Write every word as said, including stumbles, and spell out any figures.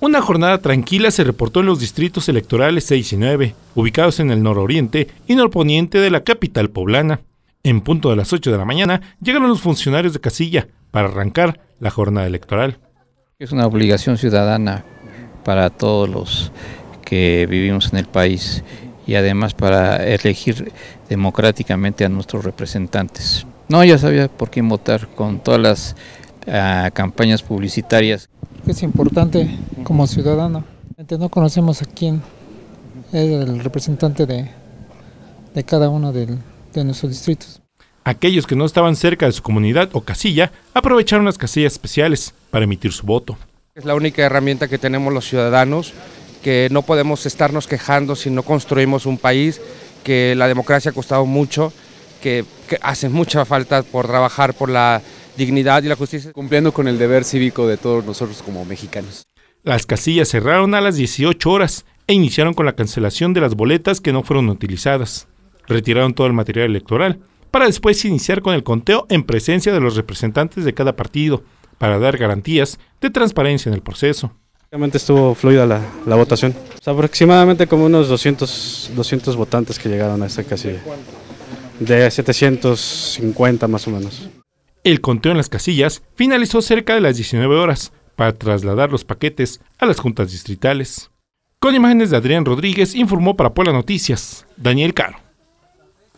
Una jornada tranquila se reportó en los distritos electorales seis y nueve, ubicados en el nororiente y norponiente de la capital poblana. En punto de las ocho de la mañana llegaron los funcionarios de casilla para arrancar la jornada electoral. Es una obligación ciudadana para todos los que vivimos en el país y además para elegir democráticamente a nuestros representantes. No, ya sabía por quién votar con todas las uh, campañas publicitarias. Es importante como ciudadano. No conocemos a quién es el representante de, de cada uno de, de nuestros distritos. Aquellos que no estaban cerca de su comunidad o casilla aprovecharon las casillas especiales para emitir su voto. Es la única herramienta que tenemos los ciudadanos, que no podemos estarnos quejando si no construimos un país, que la democracia ha costado mucho, que, que hace mucha falta por trabajar por la dignidad y la justicia. Cumpliendo con el deber cívico de todos nosotros como mexicanos. Las casillas cerraron a las dieciocho horas e iniciaron con la cancelación de las boletas que no fueron utilizadas. Retiraron todo el material electoral para después iniciar con el conteo en presencia de los representantes de cada partido para dar garantías de transparencia en el proceso. Realmente estuvo fluida la, la votación. O sea, aproximadamente como unos doscientos, doscientos votantes que llegaron a esta casilla. De setecientos cincuenta más o menos. El conteo en las casillas finalizó cerca de las diecinueve horas para trasladar los paquetes a las juntas distritales. Con imágenes de Adrián Rodríguez, informó para Puebla Noticias, Daniel Caro.